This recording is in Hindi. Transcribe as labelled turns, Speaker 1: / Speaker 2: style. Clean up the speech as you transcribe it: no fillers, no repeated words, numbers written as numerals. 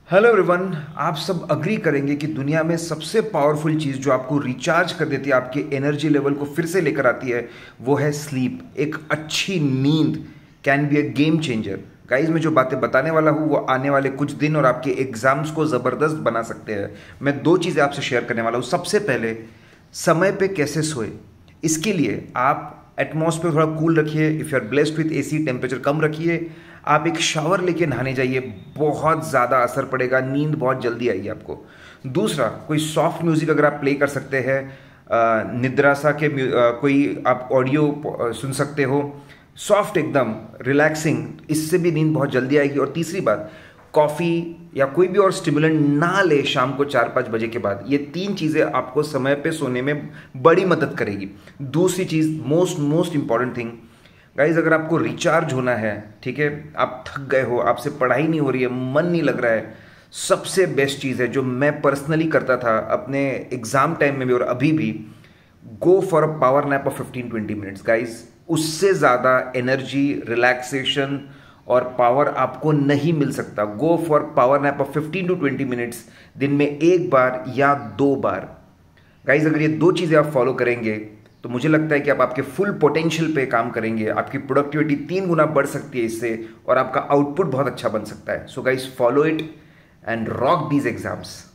Speaker 1: Hello everyone. आप सब अग्री करेंगे कि दुनिया में सबसे पावरफुल चीज़ जो आपको रिचार्ज कर देती है, आपके एनर्जी लेवल को फिर से लेकर आती है, वो है स्लीप। एक अच्छी नींद can be a game changer. Guys, मैं जो बातें बताने वाला हूँ वो आने वाले कुछ दिन और आपके एग्जाम्स को ज़बरदस्त बना सकते हैं। मैं दो चीज़ें आपसे शेयर करने वाला हूँ। सबसे पहले, समय पे कैसे सोए। इसके लिए आप एटमॉस्फेयर थोड़ा कूल रखिए। If you are blessed with AC, temperature कम रखिए। आप एक शावर लेके नहाने जाइए, बहुत ज़्यादा असर पड़ेगा, नींद बहुत जल्दी आएगी आपको। दूसरा, कोई सॉफ्ट म्यूज़िक अगर आप प्ले कर सकते हैं, निद्रासा के कोई आप ऑडियो सुन सकते हो, सॉफ्ट एकदम रिलैक्सिंग, इससे भी नींद बहुत जल्दी आएगी। और तीसरी बात, कॉफ़ी या कोई भी और स्टिमुलेंट ना ले शाम को 4-5 बजे के बाद। ये तीन चीज़ें आपको समय पे सोने में बड़ी मदद करेगी। दूसरी चीज़, मोस्ट इंपॉर्टेंट थिंग गाइज, अगर आपको रिचार्ज होना है, ठीक है, आप थक गए हो, आपसे पढ़ाई नहीं हो रही है, मन नहीं लग रहा है, सबसे बेस्ट चीज़ है जो मैं पर्सनली करता था अपने एग्जाम टाइम में भी और अभी भी, go for a power nap of 15-20 minutes. Guys, उससे ज़्यादा एनर्जी, रिलैक्सेशन और पावर आपको नहीं मिल सकता। Go for power nap of 15 to 20 minutes, दिन में एक बार या 2 बार। गाइज, अगर ये दो चीज़ें आप फॉलो करेंगे तो मुझे लगता है कि आप आपके फुल पोटेंशियल पे काम करेंगे, आपकी प्रोडक्टिविटी 3 गुना बढ़ सकती है इससे, और आपका आउटपुट बहुत अच्छा बन सकता है। So guys, follow it and rock these exams.